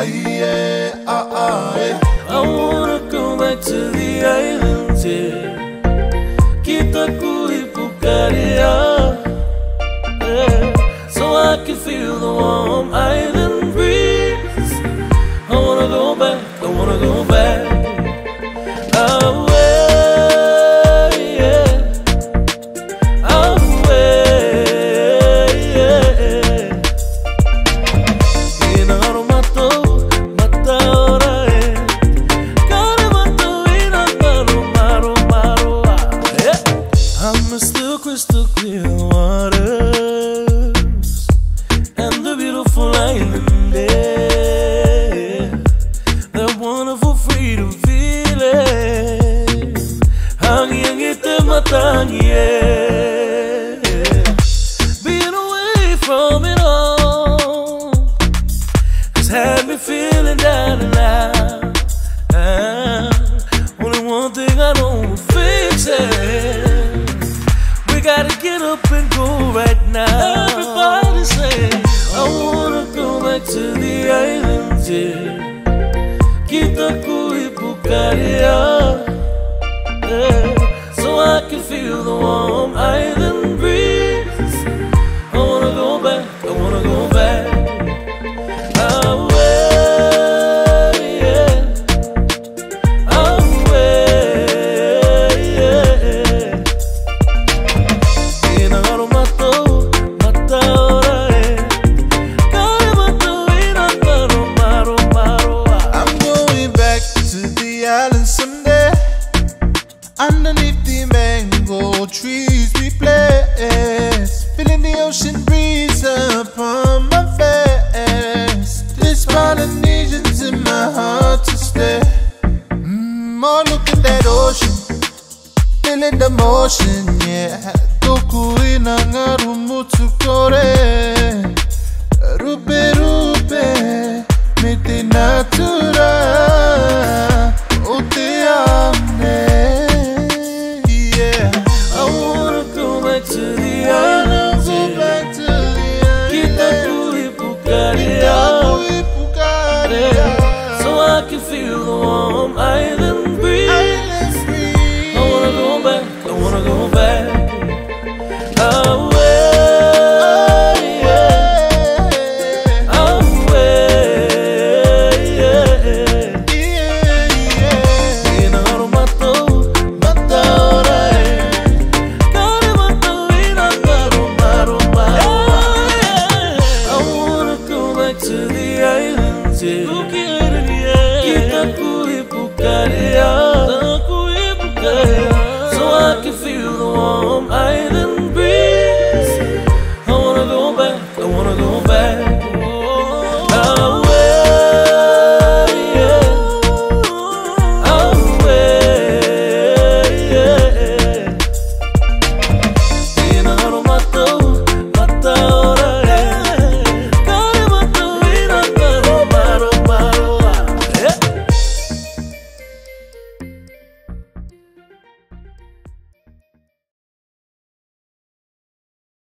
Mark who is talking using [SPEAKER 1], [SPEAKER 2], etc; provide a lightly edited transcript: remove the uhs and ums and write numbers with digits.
[SPEAKER 1] I wanna go back to the islands, yeah. Kita Kuipukaria, yeah. So I can feel the warm island breeze. I wanna go back, I wanna go back. Crystal clear waters and the beautiful island air, that wonderful freedom feeling. Hangingite matangi, yeah. Being away from it all has had me feeling down and out. Only one thing I know will fix it. Gotta get up and go right now. Everybody say, I wanna go back to the islands, yeah. Kita Kuipukaria, yeah. So I can feel the warm island breeze. I wanna go back, I wanna go back.
[SPEAKER 2] Underneath the mango trees we place, feeling the ocean breeze upon my face. This Polynesian's in my heart to stay. Oh, look at that ocean, feeling the motion, yeah. Tuku inanga rumutu kore, rupe rupe, miti natura, uteame.
[SPEAKER 1] To the islands, yeah. Kita Kuipukaria, yeah. So I can feel the warm island breeze. I wanna go back, I wanna go back. To the islands, yeah. Kita Kuipukaria, so I can feel the warm island breeze. I wanna go back, I wanna go